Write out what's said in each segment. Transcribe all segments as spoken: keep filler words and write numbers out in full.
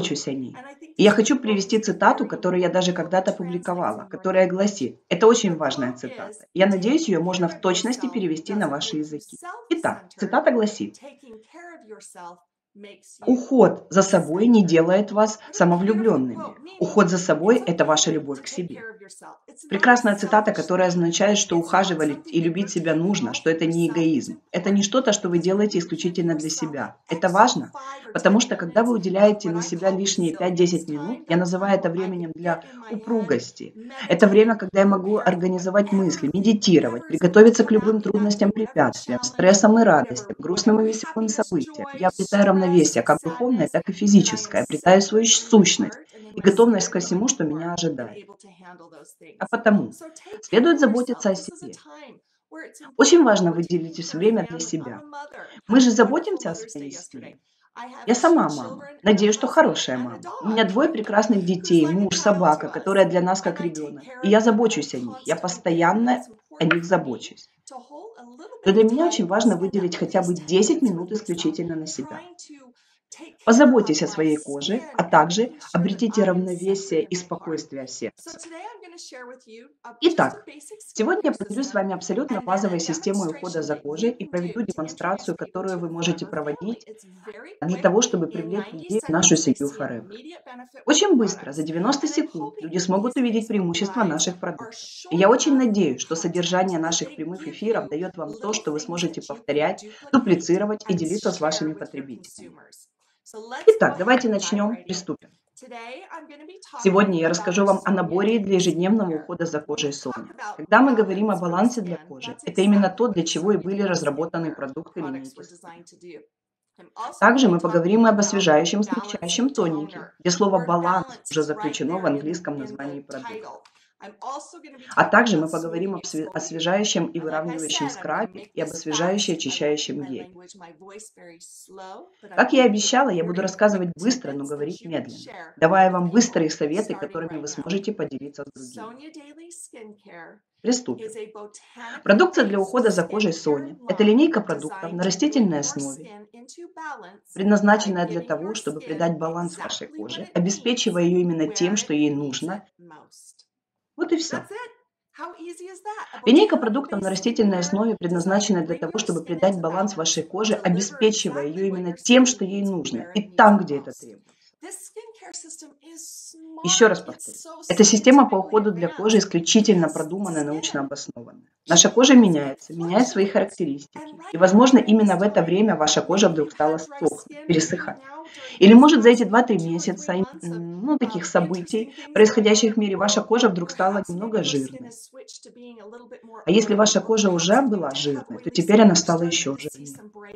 забочусь о ней. И я хочу привести цитату, которую я даже когда-то публиковала, которая гласит, это очень важная цитата. Я надеюсь, ее можно в точности перевести на ваши языки. Итак, цитата гласит, уход за собой не делает вас самовлюбленными. Уход за собой – это ваша любовь к себе. Прекрасная цитата, которая означает, что ухаживать и любить себя нужно, что это не эгоизм. Это не что-то, что вы делаете исключительно для себя. Это важно, потому что когда вы уделяете на себя лишние пять-десять минут, я называю это временем для упругости. Это время, когда я могу организовать мысли, медитировать, приготовиться к любым трудностям, препятствиям, стрессам и радостям, грустным и веселым событиям. Я обретаю равновесие, как духовное, так и физическое, обретаю свою сущность и готовность ко всему, что меня ожидает. А потому следует заботиться о себе. Очень важно выделить время для себя. Мы же заботимся о своей семье. Я сама мама. Надеюсь, что хорошая мама. У меня двое прекрасных детей, муж, собака, которая для нас как ребенок. И я забочусь о них. Я постоянно о них забочусь. Но для меня очень важно выделить хотя бы десять минут исключительно на себя. Позаботьтесь о своей коже, а также обретите равновесие и спокойствие в сердце. Итак, сегодня я поделюсь с вами абсолютно базовой системой ухода за кожей и проведу демонстрацию, которую вы можете проводить для того, чтобы привлечь людей в нашу семью Forever. Очень быстро, за девяносто секунд, люди смогут увидеть преимущества наших продуктов. И я очень надеюсь, что содержание наших прямых эфиров дает вам то, что вы сможете повторять, дуплицировать и делиться с вашими потребителями. Итак, давайте начнем, приступим. Сегодня я расскажу вам о наборе для ежедневного ухода за кожей Соня. Когда мы говорим о балансе для кожи, это именно то, для чего и были разработаны продукты линейки. Также мы поговорим об освежающем, смягчающем тонике, где слово «баланс» уже заключено в английском названии продукта. А также мы поговорим об освежающем и выравнивающем скрабе и об освежающем и очищающем геле. Как я и обещала, я буду рассказывать быстро, но говорить медленно, давая вам быстрые советы, которыми вы сможете поделиться с другими. Приступим. Продукция для ухода за кожей Соня – это линейка продуктов на растительной основе, предназначенная для того, чтобы придать баланс вашей коже, обеспечивая ее именно тем, что ей нужно. Вот и все. Линейка продуктов на растительной основе предназначена для того, чтобы придать баланс вашей коже, обеспечивая ее именно тем, что ей нужно, и там, где это требуется. Еще раз повторю. Эта система по уходу для кожи исключительно продуманная, научно обоснованная. Наша кожа меняется, меняет свои характеристики. И, возможно, именно в это время ваша кожа вдруг стала сохнуть, пересыхать. Или, может, за эти два-три месяца, ну, таких событий, происходящих в мире, ваша кожа вдруг стала немного жирной. А если ваша кожа уже была жирной, то теперь она стала еще жирнее.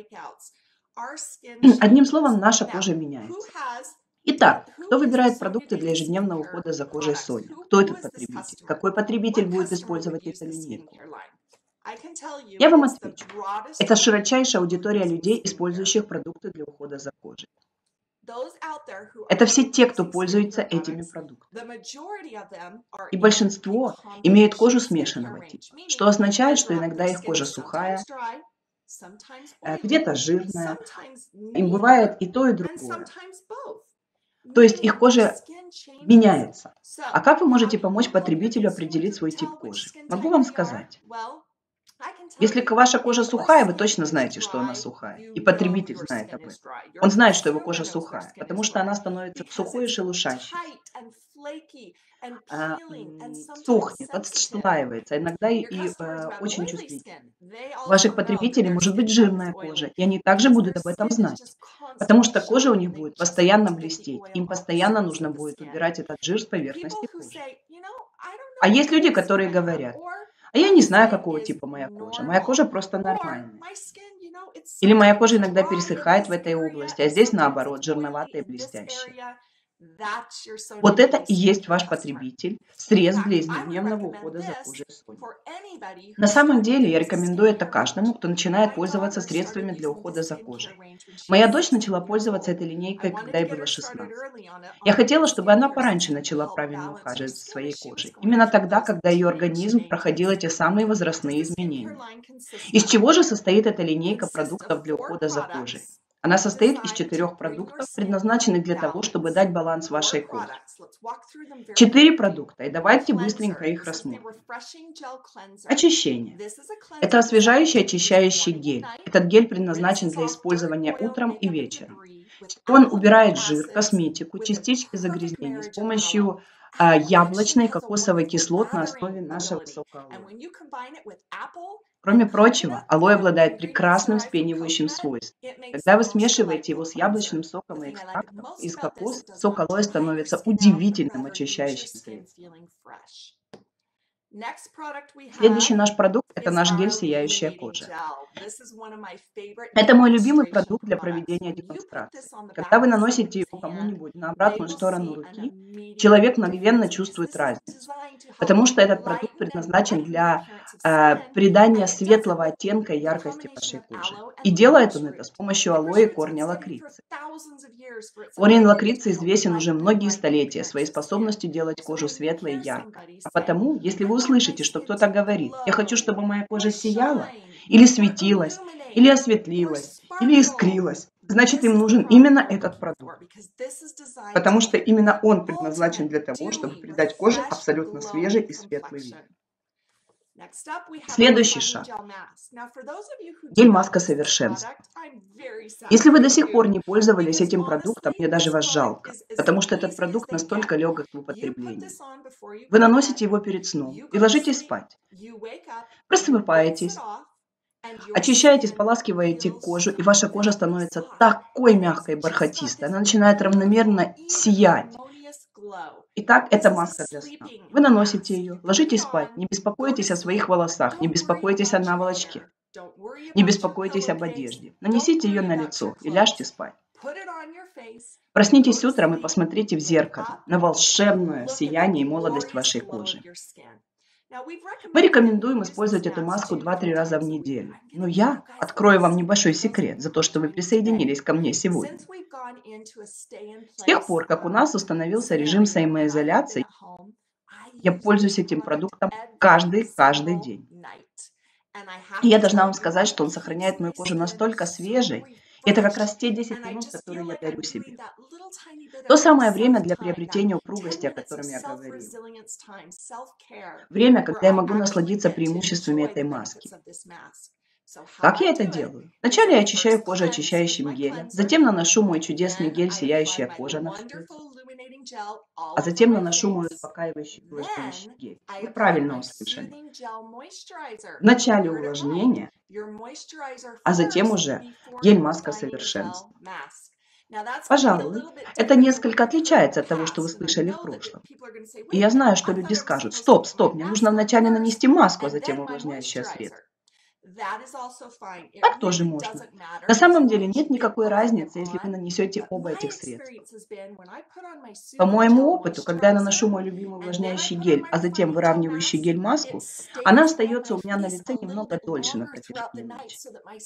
Одним словом, наша кожа меняется. Итак, кто выбирает продукты для ежедневного ухода за кожей Соня? Кто этот потребитель? Какой потребитель будет использовать эту линейку? Я вам отвечу. Это широчайшая аудитория людей, использующих продукты для ухода за кожей. Это все те, кто пользуется этими продуктами. И большинство имеют кожу смешанного типа, что означает, что иногда их кожа сухая, где-то жирная, им бывает и то, и другое. То есть их кожа меняется. А как вы можете помочь потребителю определить свой тип кожи? Могу вам сказать. Если ваша кожа сухая, вы точно знаете, что она сухая. И потребитель знает об этом. Он знает, что его кожа сухая, потому что она становится сухой и шелушащей. А, сохнет, отслаивается, иногда и, и э, очень чувствительно. У ваших потребителей может быть жирная кожа, и они также будут об этом знать, потому что кожа у них будет постоянно блестеть, им постоянно нужно будет убирать этот жир с поверхности кожи. А есть люди, которые говорят: а я не знаю, какого типа моя кожа, моя кожа просто нормальная. Или моя кожа иногда пересыхает в этой области, а здесь наоборот, жирноватая и блестящая. Вот это и есть ваш потребитель, средств для ежедневного ухода за кожей Сони. На самом деле я рекомендую это каждому, кто начинает пользоваться средствами для ухода за кожей. Моя дочь начала пользоваться этой линейкой, когда ей было шестнадцать. Я хотела, чтобы она пораньше начала правильно ухаживать за своей кожей. Именно тогда, когда ее организм проходил эти самые возрастные изменения. Из чего же состоит эта линейка продуктов для ухода за кожей? Она состоит из четырех продуктов, предназначенных для того, чтобы дать баланс вашей коже. Четыре продукта, и давайте быстренько их рассмотрим. Очищение. Это освежающий очищающий гель. Этот гель предназначен для использования утром и вечером. Он убирает жир, косметику, частички загрязнений с помощью а, яблочной и кокосовой кислот на основе нашего сока алоэ. Кроме прочего, алоэ обладает прекрасным вспенивающим свойством. Когда вы смешиваете его с яблочным соком и экстрактом из кокоса, сок алоэ становится удивительным очищающим средством. Следующий наш продукт – это наш гель «Сияющая кожа». Это мой любимый продукт для проведения демонстрации. Когда вы наносите его кому-нибудь на обратную сторону руки, человек мгновенно чувствует разницу, потому что этот продукт предназначен для э, придания светлого оттенка и яркости вашей кожи. И делает он это с помощью алоэ и корня лакрицы. Корень лакрицы известен уже многие столетия своей способностью делать кожу светлой и яркой. А потому, если вы услышите, что кто-то говорит: «Я хочу, чтобы моя кожа сияла, или светилась, или осветлилась, или искрилась», значит, им нужен именно этот продукт. Потому что именно он предназначен для того, чтобы придать коже абсолютно свежий и светлый вид. Следующий шаг. Гель-маска совершенства. Если вы до сих пор не пользовались этим продуктом, мне даже вас жалко, потому что этот продукт настолько легок в употреблении. Вы наносите его перед сном и ложитесь спать. Просыпаетесь, очищаете, споласкиваете кожу, и ваша кожа становится такой мягкой и бархатистой. Она начинает равномерно сиять. Итак, это маска для сна. Вы наносите ее, ложитесь спать, не беспокойтесь о своих волосах, не беспокойтесь о наволочке, не беспокойтесь об одежде. Нанесите ее на лицо и ляжьте спать. Проснитесь утром и посмотрите в зеркало на волшебное сияние и молодость вашей кожи. Мы рекомендуем использовать эту маску два-три раза в неделю. Но я открою вам небольшой секрет за то, что вы присоединились ко мне сегодня. С тех пор, как у нас установился режим самоизоляции, я пользуюсь этим продуктом каждый-каждый день. И я должна вам сказать, что он сохраняет мою кожу настолько свежей. Это как раз те десять минут, которые я дарю себе. То самое время для приобретения упругости, о котором я говорила. Время, когда я могу насладиться преимуществами этой маски. Как я это делаю? Вначале я очищаю кожу очищающим гелем, затем наношу мой чудесный гель «Сияющая кожа» на лицо, а затем наношу мой успокаивающий увлажняющий гель. Вы правильно услышали. Вначале увлажнение, а затем уже гель-маска совершенства. Пожалуй, это несколько отличается от того, что вы слышали в прошлом. И я знаю, что люди скажут: «Стоп, стоп, мне нужно вначале нанести маску, а затем увлажняющее средство». Так тоже можно. На самом деле нет никакой разницы, если вы нанесете оба этих средства. По моему опыту, когда я наношу мой любимый увлажняющий гель, а затем выравнивающий гель-маску, она остается у меня на лице немного дольше на протяжении ночи.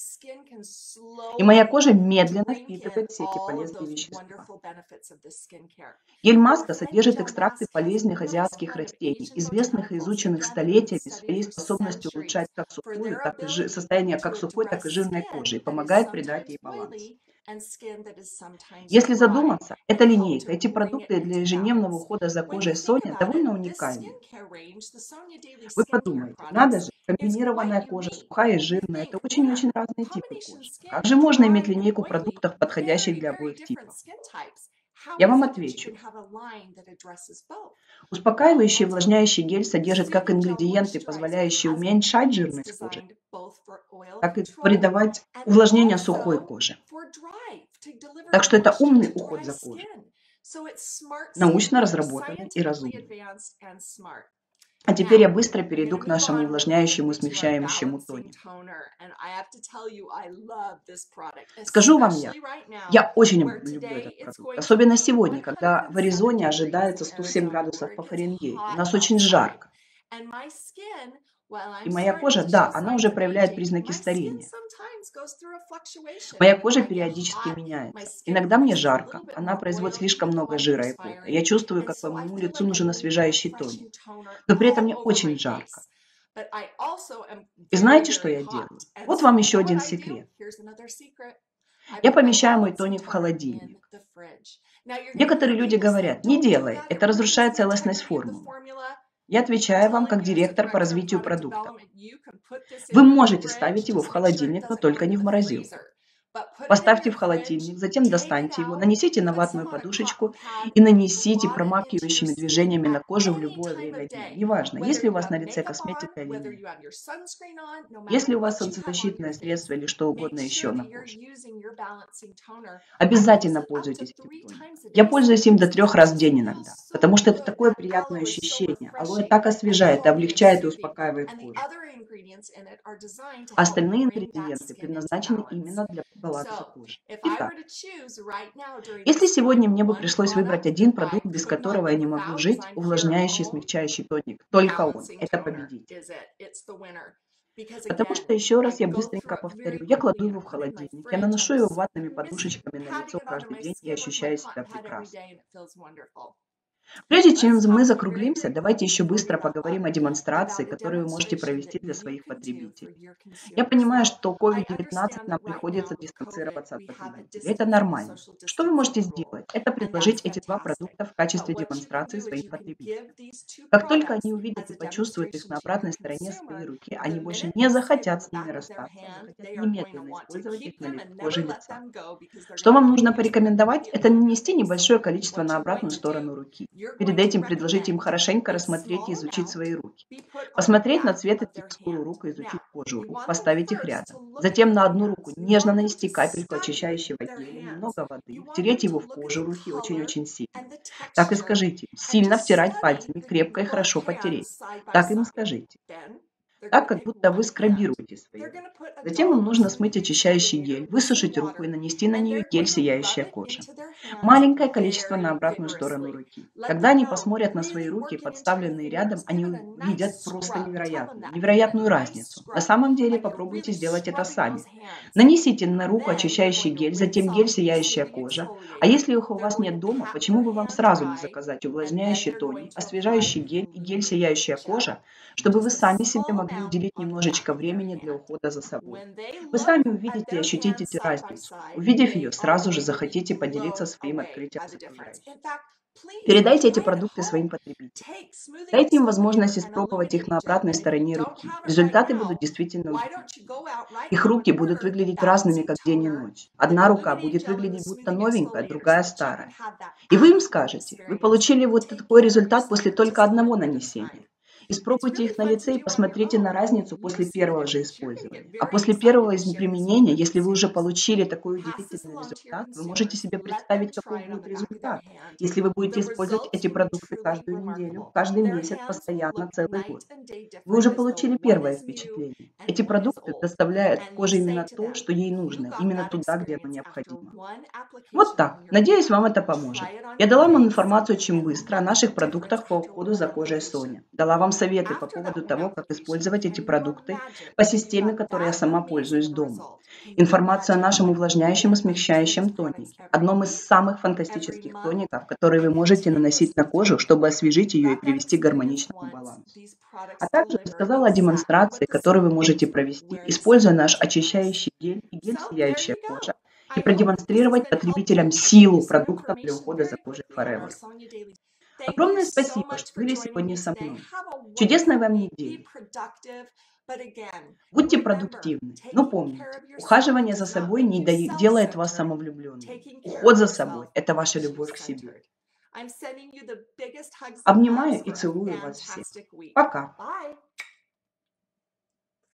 И моя кожа медленно впитывает все эти полезные вещества. Гель-маска содержит экстракты полезных азиатских растений, известных и изученных столетиями своей способностью улучшать как сухую, так и жи- состояние как сухой, так и жирной кожи и помогает придать ей баланс. Если задуматься, эта линейка, эти продукты для ежедневного ухода за кожей Соня довольно уникальны. Вы подумаете, надо же, комбинированная кожа, сухая и жирная, это очень-очень разные типы кожи. Как же можно иметь линейку продуктов, подходящих для обоих типов? Я вам отвечу. Успокаивающий и увлажняющий гель содержит как ингредиенты, позволяющие уменьшать жирность кожи, так и придавать увлажнение сухой коже. Так что это умный уход за кожей, научно разработанный и разумный. А теперь я быстро перейду к нашему увлажняющему и смягчающему тонику. Скажу вам я, я очень люблю этот продукт. Особенно сегодня, когда в Аризоне ожидается сто семь градусов по Фаренгейту. У нас очень жарко. И моя кожа, да, она уже проявляет признаки старения. Моя кожа периодически меняется. Иногда мне жарко, она производит слишком много жира и пота. Я чувствую, как по моему лицу нужен освежающий тоник. Но при этом мне очень жарко. И знаете, что я делаю? Вот вам еще один секрет. Я помещаю мой тоник в холодильник. Некоторые люди говорят: не делай, это разрушает целостность формулы. Я отвечаю вам как директор по развитию продукта. Вы можете ставить его в холодильник, но только не в морозилку. Поставьте в холодильник, затем достаньте его, нанесите на ватную подушечку и нанесите промакивающими движениями на кожу в любое время дня. Неважно, есть ли у вас на лице косметика или нет. Если у вас солнцезащитное средство или что угодно еще на коже. Обязательно пользуйтесь этим тоником. Я пользуюсь им до трех раз в день иногда, потому что это такое приятное ощущение. Алоэ так освежает, облегчает и успокаивает кожу. Остальные ингредиенты предназначены именно для баланса кожи. Итак, если сегодня мне бы пришлось выбрать один продукт, без которого я не могу жить, увлажняющий, смягчающий тоник, только он, это победитель. Потому что, еще раз я быстренько повторю, я кладу его в холодильник, я наношу его ватными подушечками на лицо каждый день и ощущаю себя прекрасно. Прежде чем мы закруглимся, давайте еще быстро поговорим о демонстрации, которую вы можете провести для своих потребителей. Я понимаю, что ковид девятнадцать нам приходится дистанцироваться от потребителей. Это нормально. Что вы можете сделать? Это предложить эти два продукта в качестве демонстрации своим потребителям. Как только они увидят и почувствуют их на обратной стороне своей руки, они больше не захотят с ними расстаться, захотят немедленно использовать их на коже лица. Что вам нужно порекомендовать? Это нанести небольшое количество на обратную сторону руки. Перед этим предложите им хорошенько рассмотреть и изучить свои руки. Посмотреть на цвет и текстуру рук и изучить кожу рук, поставить их рядом. Затем на одну руку нежно нанести капельку очищающего геля, немного воды, втереть его в кожу руки очень-очень сильно. Так и скажите, сильно втирать пальцами, крепко и хорошо потереть. Так им скажите. Так, как будто вы скрабируете свои руки. Затем вам нужно смыть очищающий гель, высушить руку и нанести на нее гель «Сияющая кожа». Маленькое количество на обратную сторону руки. Когда они посмотрят на свои руки, подставленные рядом, они увидят просто невероятную, невероятную разницу. На самом деле попробуйте сделать это сами. Нанесите на руку очищающий гель, затем гель «Сияющая кожа». А если их у вас нет дома, почему бы вам сразу не заказать увлажняющий тоник, освежающий гель и гель «Сияющая кожа», чтобы вы сами себе могли уделить немножечко времени для ухода за собой. Вы сами увидите и ощутите разницу. Увидев ее, сразу же захотите поделиться своим открытием с окружающими. Передайте эти продукты своим потребителям. Дайте им возможность испробовать их на обратной стороне руки. Результаты будут действительно удивительными. Их руки будут выглядеть разными, как день и ночь. Одна рука будет выглядеть будто новенькая, другая старая. И вы им скажете, вы получили вот такой результат после только одного нанесения. Испробуйте их на лице и посмотрите на разницу после первого же использования. А после первого применения, если вы уже получили такой удивительный результат, вы можете себе представить, какой будет результат, если вы будете использовать эти продукты каждую неделю, каждый месяц, постоянно, целый год. Вы уже получили первое впечатление. Эти продукты доставляют коже именно то, что ей нужно, именно туда, где оно необходимо. Вот так. Надеюсь, вам это поможет. Я дала вам информацию очень быстро о наших продуктах по уходу за кожей Соня. Дала вам советы по поводу того, как использовать эти продукты по системе, которой я сама пользуюсь дома. Информацию о нашем увлажняющем и смягчающем тонике, одном из самых фантастических тоников, которые вы можете наносить на кожу, чтобы освежить ее и привести к гармоничному балансу. А также рассказала о демонстрации, которую вы можете провести, используя наш очищающий гель и гель «Сияющая кожа», и продемонстрировать потребителям силу продуктов для ухода за кожей Forever. Огромное спасибо, что были сегодня со мной. Чудесной вам недели. Будьте продуктивны, но помните, ухаживание за собой не делает вас самовлюбленным. Уход за собой – это ваша любовь к себе. Обнимаю и целую вас всех. Пока.